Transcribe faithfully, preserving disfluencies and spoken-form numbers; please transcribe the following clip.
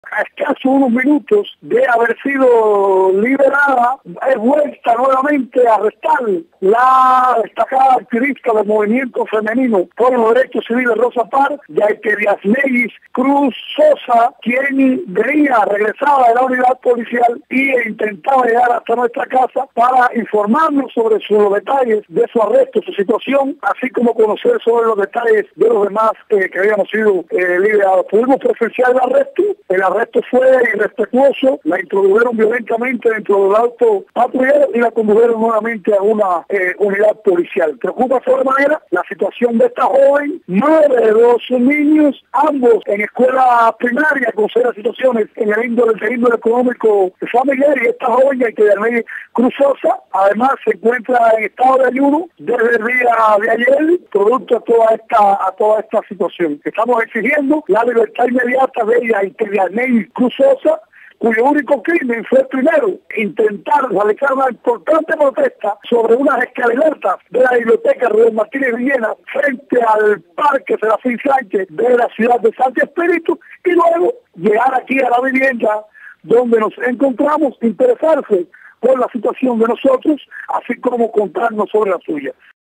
A escasos unos minutos de haber sido liberada, es vuelta nuevamente a arrestar la destacada activista del movimiento femenino por los derechos civiles Rosa Parks, Yaitiriasneis Cruz Sosa, quien venía, regresaba de la unidad policial y intentaba llegar hasta nuestra casa para informarnos sobre los detalles de su arresto, su situación, así como conocer sobre los detalles de los demás eh, que habíamos sido eh, liberados. Pudimos presenciar el arresto, el arresto fue irrespetuoso, la introdujeron violentamente dentro del auto patrullero y la condujeron nuevamente a una eh, unidad policial. Preocupa sobremanera la situación de esta joven, madre de dos niños, ambos en escuela primaria, con serias situaciones en el índole, el índole económico familiar, y esta joven que de Cruz Sosa, además se encuentra en estado de ayuno desde el día de ayer, producto a toda esta, a toda esta situación. Estamos exigiendo la libertad inmediata de ella y de Arnei Cruz Sosa, cuyo único crimen fue primero intentar realizar una importante protesta sobre unas escaleratas de la biblioteca Rubén Martínez Villena frente al parque Serafín Sánchez de la ciudad de Santi Espíritu, y luego llegar aquí a la vivienda donde nos encontramos, interesarse por la situación de nosotros, así como contarnos sobre la suya.